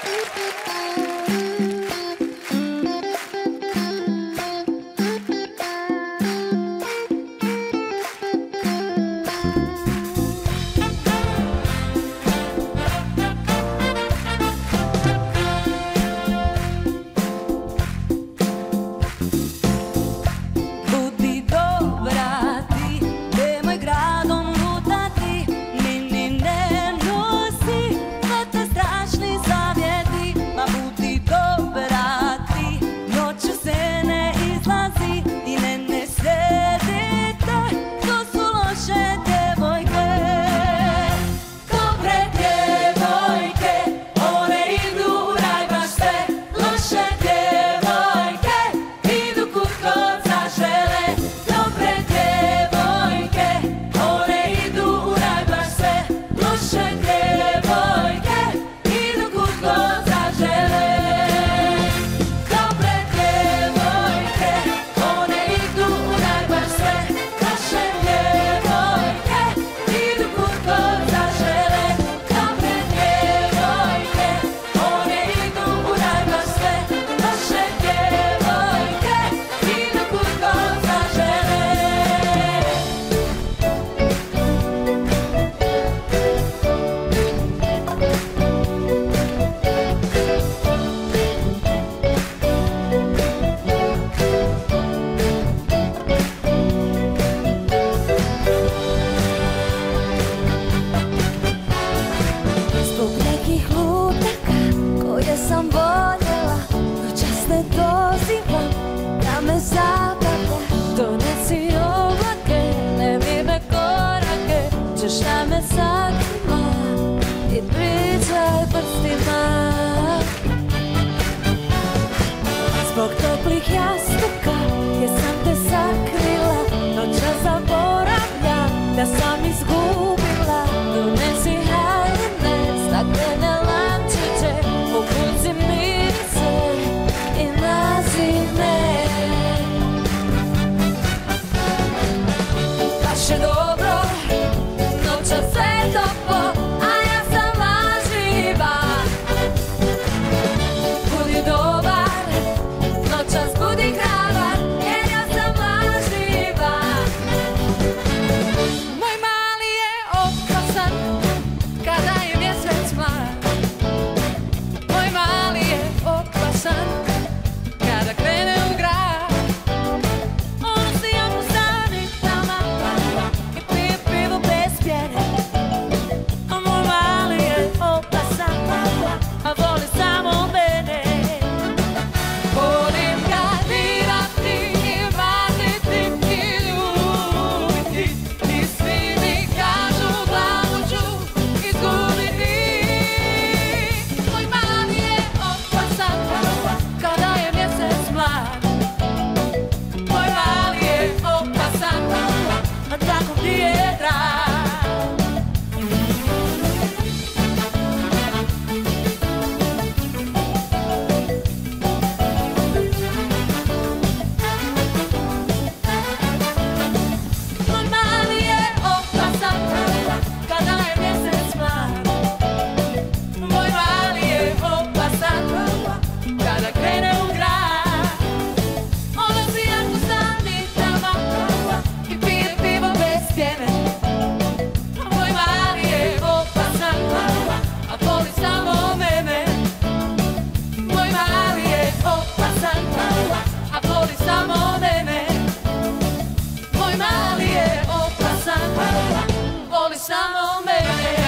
Zbog toplih jastuka gdje sam te sakrila, noćas zaboravljam da sam izgubila. Donesi haljine, staklene lančiće, okuci mirise i naziv me. Baš je dobro, noćas sve toplo, a ja sam laživa. Budi dobar, noćas budi hrabar, jer ja sam laživa. Moj mali je opasan kada je mjesec mlad. Moj mali je opasan kada krene u grad. On si jamu sanitama i pije pivo bez pjene. Moj mali je opasan, a voli samo mene. Volim ga dirati i mlatiti i ljubiti, i svi mi kažu glavu ću izgubiti. Moj mali je opasan kada je mjesec mlad. Moj mali je opasan, a tako mi je drag. Moj mali je opasan kada je mjesec mlad. Moj mali je opasan kada krene u grad. On nosi jamu sanitama i pije pivo bez pjene. Moj mali je opasan, a voli samo mene. Moj mali je opasan, a voli samo mene. Moj mali je opasan, voli samo mene.